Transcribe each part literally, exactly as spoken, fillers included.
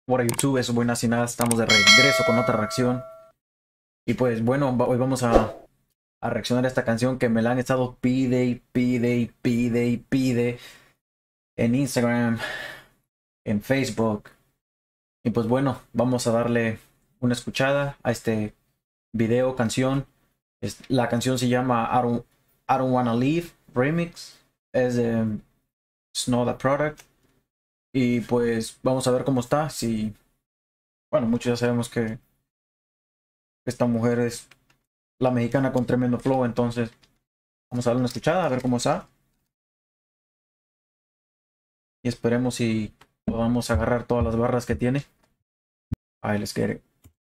Hola YouTube, eso buenas y nada, estamos de regreso con otra reacción. Y pues bueno, hoy vamos a, a reaccionar a esta canción que me la han estado pide y pide y pide y pide en Instagram, en Facebook. Y pues bueno, vamos a darle una escuchada a este video, canción. Es, la canción se llama I Don't, I Don't Wanna Leave Remix. Es de Snow Tha Product. Y pues vamos a ver cómo está. Si, bueno, muchos ya sabemos que esta mujer es la mexicana con tremendo flow. Entonces vamos a darle una escuchada, a ver cómo está. Y esperemos si podamos agarrar todas las barras que tiene. Ahí les quiere.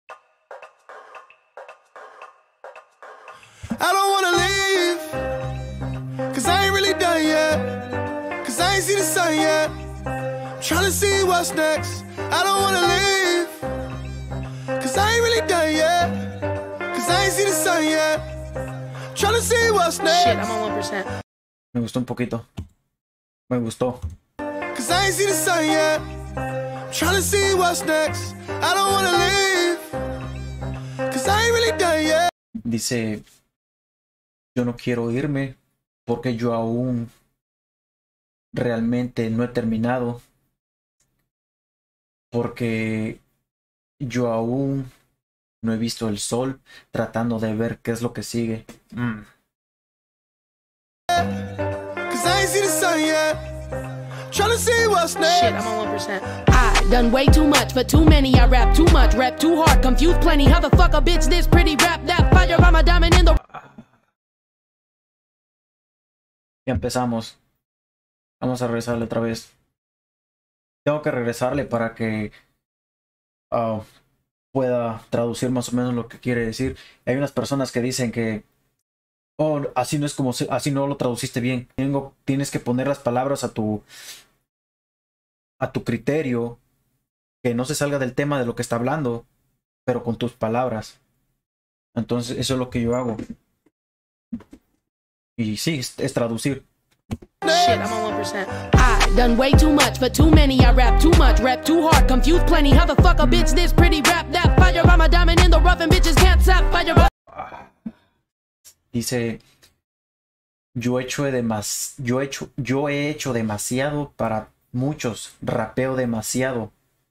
I don't wanna leave, cause I ain't really done yet, cause I ain't see the sun yet, I'm trying to see what's next. I don't wanna leave, cause I ain't really done yet, cause I ain't see the sun yet, I'm trying to see what's next. Shit, I'm on one percent. Me gustó un poquito. Me gustó. Cause I ain't see the sun yet, I'm trying to see what's next. I don't wanna leave, cause I ain't really done yet. Dice, yo no quiero irme porque yo aún realmente no he terminado. Porque yo aún no he visto el sol, tratando de ver qué es lo que sigue. Mm. Cause I ain't see the sun yet, trying to see what's next. Shit, I'm on one percent. I done way too much for too many. I rap too much, rap too hard, confused plenty. How the fuck a bitch this pretty rap that fire? I'm a diamond in the. Ya empezamos. Vamos a regresarle otra vez. Tengo que regresarle para que uh, pueda traducir más o menos lo que quiere decir. Hay unas personas que dicen que oh, así no es como se, así no lo traduciste bien. Tengo, tienes que poner las palabras a tu a tu criterio, que no se salga del tema de lo que está hablando, pero con tus palabras. Entonces eso es lo que yo hago. Y sí, es, es traducir. Shit, I'm on one percent. I done way too much for too many. I rap too much, rap too hard, confused plenty. How the fuck a bitch this pretty rap that fire? I'm a diamond in the rough and bitches can't stop fire. Dice, yo he hecho demas, yo he hecho, yo he hecho demasiado para muchos, rapeo demasiado.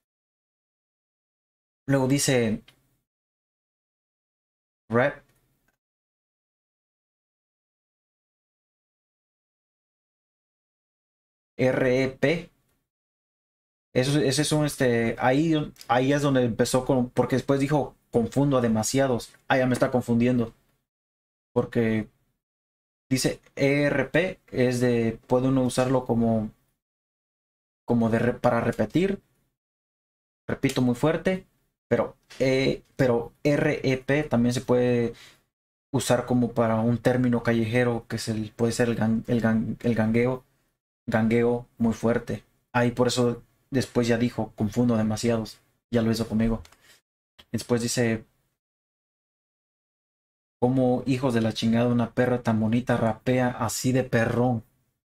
Luego dice, rap. R E P. Eso, ese es un este. Ahí, ahí es donde empezó con. Porque después dijo confundo a demasiados. Ah, ya me está confundiendo. Porque dice E R P es de. Puede uno usarlo como. Como de para repetir. Repito muy fuerte. Pero E, pero R E P también se puede usar como para un término callejero. Que es el, puede ser el, gan, el, gan, el gangueo. Gangueo muy fuerte. Ahí por eso después ya dijo confundo demasiados. Ya lo hizo conmigo. Después dice, como hijos de la chingada una perra tan bonita rapea así de perrón.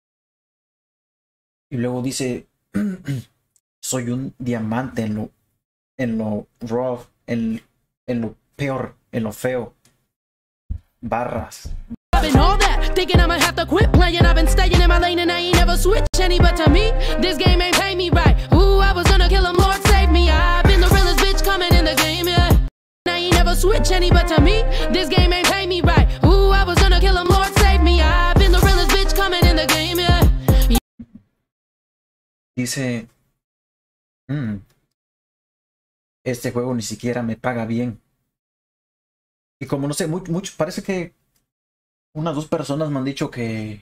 Y luego dice, soy un diamante en lo en lo raw, en, en lo peor, en lo feo. Barras. All that, thinking I'ma have to quit playing. I've been staying in my lane and I ain't never switch any. But to me, this game ain't pay me right. Ooh, I was gonna kill him, Lord save me. I've been the realest bitch coming in the game, yeah. I ain't never switch any. But to me, this game ain't pay me right. Ooh, I was gonna kill him, Lord save me. I've been the realest bitch coming in the game, yeah. Dice, mm, este juego ni siquiera me paga bien. Y como no sé, mucho, mucho parece que unas dos personas me han dicho que...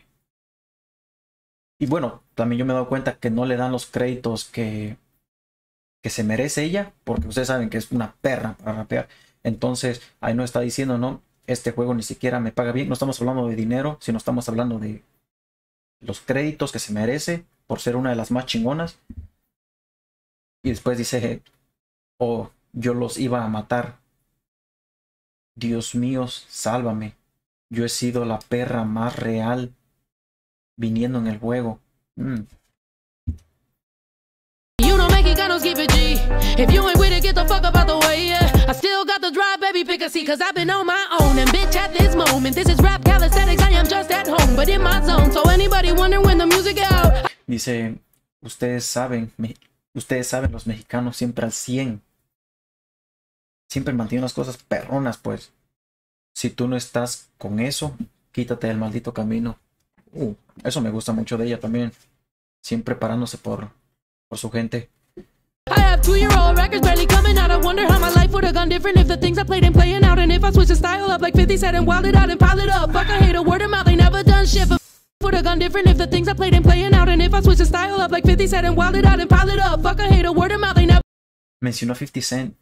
Y bueno, también yo me he dado cuenta que no le dan los créditos que, que se merece ella. Porque ustedes saben que es una perra para rapear. Entonces, ahí no está diciendo, no, este juego ni siquiera me paga bien. No estamos hablando de dinero, sino estamos hablando de los créditos que se merece por ser una de las más chingonas. Y después dice, oh, yo los iba a matar. Dios mío, sálvame. Yo he sido la perra más real viniendo en el juego. Mm. You don't make it, got no skip it, G. If you ain't with it, get the fuck up out the way, yeah. I still got the drive, baby, pick a seat, cause I've been on my own. And bitch, at this moment, this is rap calisthenics, I am just at home, but in my zone. So anybody wondering when the music out? Dice, ustedes saben, me, ustedes saben, los mexicanos siempre al cien. Siempre mantienen las cosas perronas, pues. Si tú no estás con eso, quítate del maldito camino. Uh, eso me gusta mucho de ella también. Siempre parándose por, por su gente. I have two-year-old records barely coming out. I wonder how my life would have gone different if the things I played ain't playing out. And if I switched the style up like fifty Cent and wild it out and pile it up. Fuck, I hate a word of mouth, they never done shit. But would have gone different if the things I played ain't playing out. And if I switched the style up like fifty Cent and wild it out and pile it up. Fuck, I hate a word of mouth, they never. Mencionó a fifty Cent.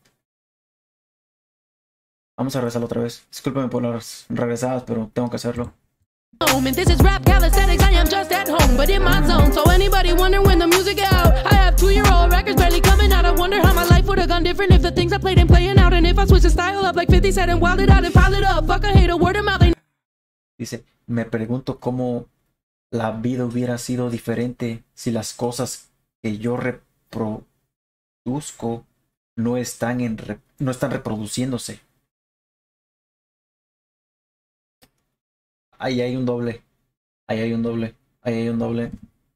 Vamos a regresarlo otra vez. Discúlpeme por las regresadas, pero tengo que hacerlo. And this is rap calisthenics, I am just at home, but in my zone. So anybody wondering when the music out? I have two-year-old records barely coming out. I wonder how my life would have gone different if the things I played ain't playing out. And if I switched the style up like fifty Cent and wild it out and pile it up. Fuck, I hate a word of mouth. They... Dice, me pregunto cómo la vida hubiera sido diferente si las cosas que yo reproduzco no están, en re... no están reproduciéndose. Ahí hay un doble. Ahí hay un doble. Ahí hay un doble.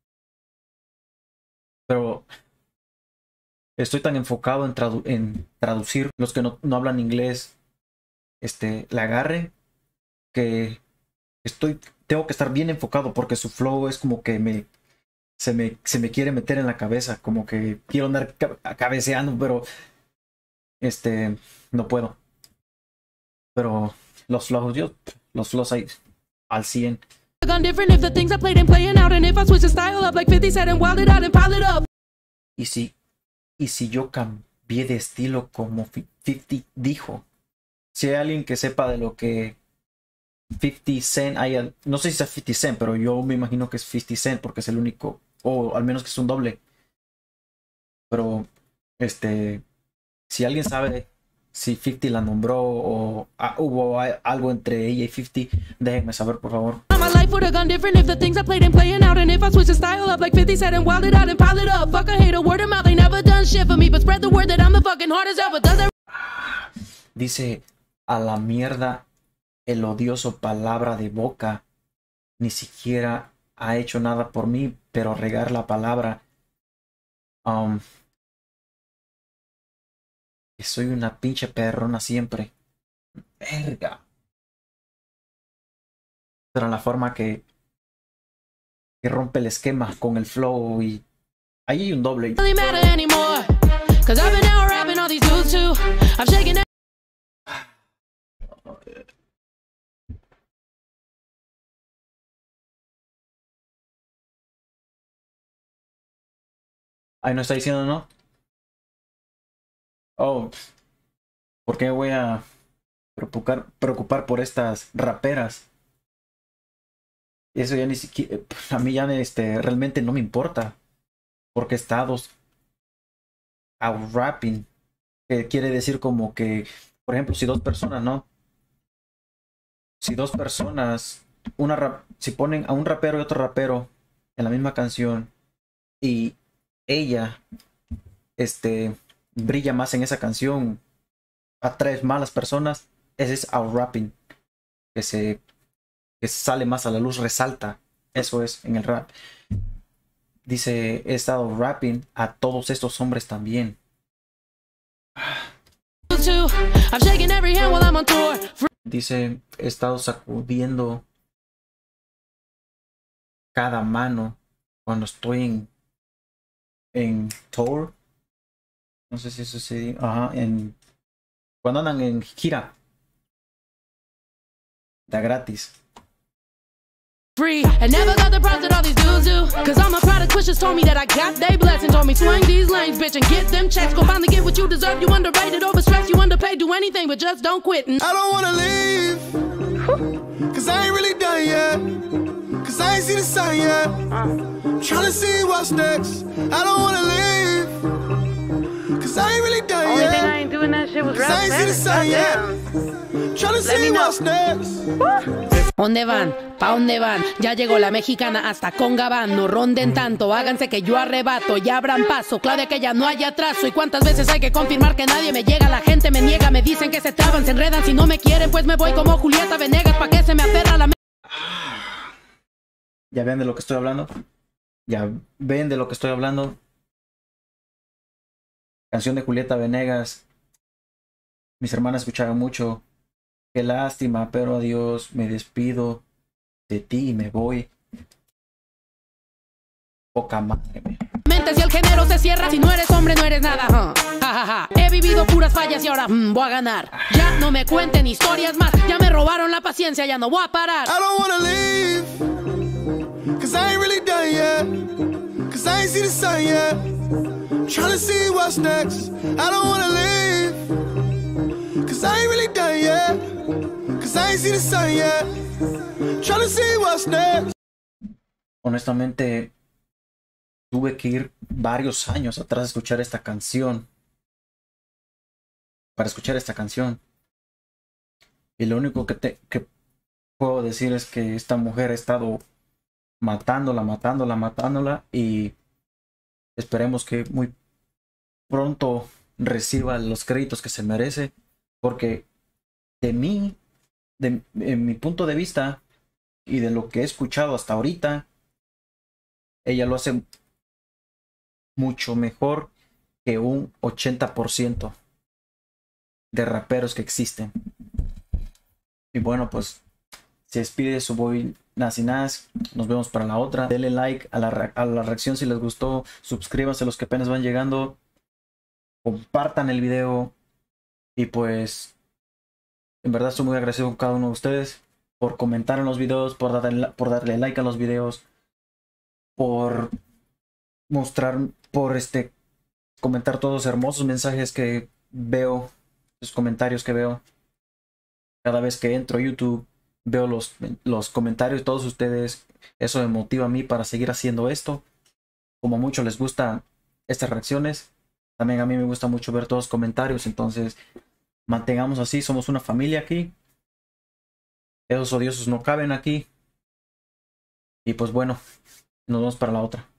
Pero estoy tan enfocado en, tradu en traducir los que no, no hablan inglés. Este, la agarre. Que estoy. Tengo que estar bien enfocado. Porque su flow es como que me. Se me, se me quiere meter en la cabeza. Como que quiero andar cabeceando. Pero. Este. No puedo. Pero los flows. Yo. Los flows hay. Al cien. Y si, y si yo cambié de estilo como fifty dijo. Si hay alguien que sepa de lo que fifty Cent hay, no sé si es fifty Cent, pero yo me imagino que es fifty Cent porque es el único, o al menos que es un doble. Pero, este, si alguien sabe si fifty la nombró o ah, hubo algo entre ella y fifty, déjenme saber, por favor. My life would have gone different if the things I played ain't playing out. And if I switched the style up like fifty Cent and wild it out and pile it up. Fuck, I hate a word of mouth, they never done shit for me. But spread the word that I'm the fucking hardest ever. Does it... Dice, a la mierda el odioso palabra de boca. Ni siquiera ha hecho nada por mí, pero regar la palabra. Um... Que soy una pinche perrona siempre. Verga. Pero la forma que, que rompe el esquema con el flow y ahí hay un doble. Ahí no está diciendo no. Oh, ¿por qué me voy a preocupar, preocupar por estas raperas? Eso ya ni siquiera, a mí ya este, realmente no me importa. Porque estados out rapping, que quiere decir como que, por ejemplo, si dos personas, ¿no? Si dos personas, una rap, si ponen a un rapero y otro rapero en la misma canción y ella, este... brilla más en esa canción, atrae más a las personas, ese es out rapping, que se que sale más a la luz, resalta, eso es en el rap. Dice, he estado rapping a todos estos hombres también. Dice, he estado sacudiendo cada mano cuando estoy en en tour. No sé si eso se... Ajá, en... Cuando andan en gira. Da gratis. Free and never got the price that all these dudes do. Cause all my product pushers told me that I got they blessing. Told me swing these lanes, bitch, and get them checks. Go finally get what you deserve. You underrated, overstressed, you underpaid. Do anything but just don't quit. I don't wanna leave. Cause I ain't really done yet. Cause I ain't seen the sun yet. I'm tryna see what's next. I don't wanna leave. Cause I ain't really done Only yet. thing I ain't doing when that shit was Cause I ain't see the sun yet. Tryna see what's next. ¿Dónde van? ¿Pa' dónde van? Ya llegó la mexicana hasta con Gabán. No ronden tanto, háganse que yo arrebato. Ya abran paso, clave que ya no haya atraso. ¿Y cuántas veces hay que confirmar que nadie me llega? La gente me niega, me dicen que se traban, se enredan. Si no me quieren, pues me voy como Julieta Venegas. ¿Pa' qué se me aferra la... ¿Ya ven de lo que estoy hablando? ¿Ya ven de lo que estoy hablando? Canción de Julieta Venegas. Mis hermanas escuchaban mucho. Qué lástima, pero adiós, me despido de ti y me voy. Poca madre. Si el género se cierra, si no eres hombre no eres nada, huh? Ja, ja, ja. He vivido puras fallas y ahora mm, voy a ganar. Ya no me cuenten historias más, ya me robaron la paciencia, ya no voy a parar. I don't wanna leave, cause I ain't really done yet. Cause I ain't see the sun yet. Tryna see what's next. I don't wanna leave, cause I ain't really done yet. Cause I ain't see the sun yet. Tryna see what's next. Honestamente, tuve que ir varios años atrás a escuchar esta canción. Para escuchar esta canción. Y lo único que, te, que puedo decir es que esta mujer ha estado matándola, matándola, matándola. Y esperemos que muy pronto reciba los créditos que se merece. Porque de mí, de, de mi punto de vista y de lo que he escuchado hasta ahorita, ella lo hace mucho mejor que un ochenta por ciento de raperos que existen. Y bueno, pues se despide su boy Nas y Nas. Nos vemos para la otra. Denle like a la, a la reacción si les gustó. Suscríbanse los que apenas van llegando. Compartan el video. Y pues en verdad estoy muy agradecido con cada uno de ustedes por comentar en los videos, por darle, por darle like a los videos, por mostrar, por este comentar todos los hermosos mensajes que veo, los comentarios que veo cada vez que entro a YouTube. Veo los, los comentarios de todos ustedes. Eso me motiva a mí para seguir haciendo esto. Como a muchos les gustan estas reacciones, también a mí me gusta mucho ver todos los comentarios. Entonces mantengamos así, somos una familia aquí. Esos odiosos no caben aquí. Y pues bueno, nos vemos para la otra.